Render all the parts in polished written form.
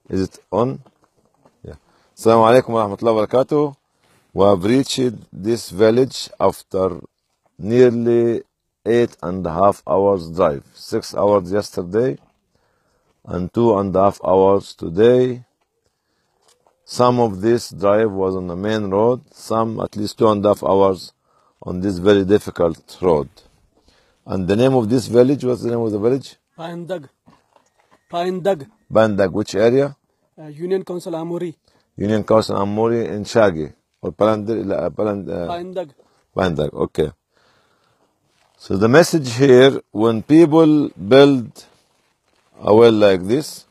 Is it on? Yeah. Assalamu alaikum wa rahmatullahi wa barakatuh. We have reached this village after nearly 8.5 hours drive. 6 hours yesterday and 2.5 hours today. Some of this drive was on the main road, some at least 2.5 hours on this very difficult road. And the name of this village, what's the name of the village? Pandag. Pandag. Bandag, which area? Union Council Amuri. Union Council Amuri in Shagi. Or Pandag. Bandag, okay. So the message here, when people build a well like this,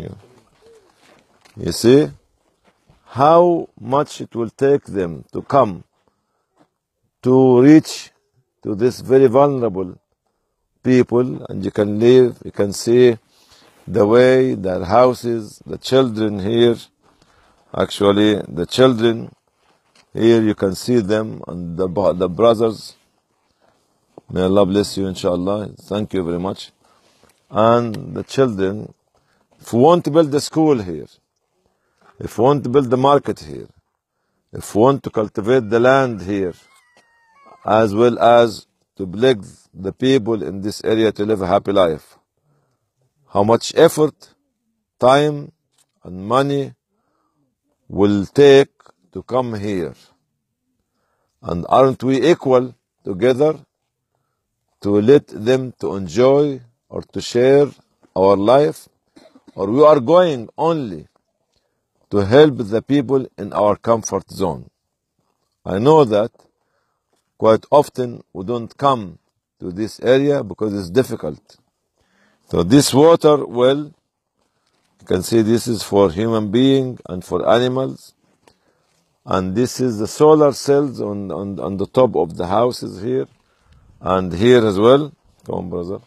you see how much it will take them to come to reach to this very vulnerable people, and you can live, you can see the way their houses, the children here, actually the children here, you can see them, and the brothers. May Allah bless you, inshallah. Thank you very much. And the children, if we want to build a school here, if we want to build the market here, if we want to cultivate the land here, as well as to beg the people in this area to live a happy life, how much effort, time, and money will take to come here? And aren't we equal together to let them to enjoy or to share our life? Or we are going only to help the people in our comfort zone? I know that quite often we don't come to this area because it's difficult. So this water well, you can see this is for human being and for animals. And this is the solar cells on the top of the houses here. And here as well. Come on, brother.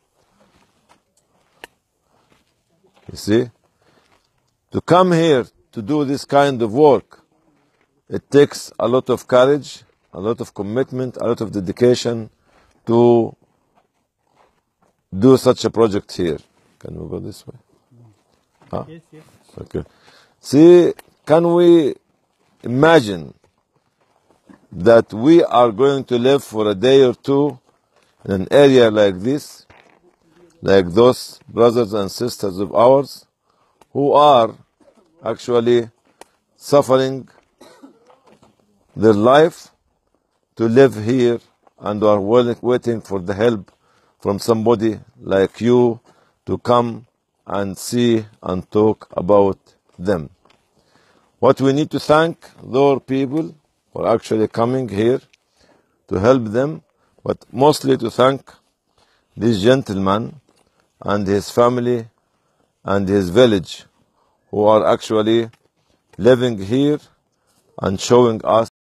You see? To come here to do this kind of work, it takes a lot of courage, a lot of commitment, a lot of dedication to do such a project here. Can we go this way? Ah? Yes, yes. Okay. See, can we imagine that we are going to live for a day or two in an area like this, like those brothers and sisters of ours who are actually suffering their life to live here and are waiting for the help from somebody like you to come and see and talk about them. What we need to thank those people for actually coming here to help them, but mostly to thank this gentleman and his family and his village who are actually living here and showing us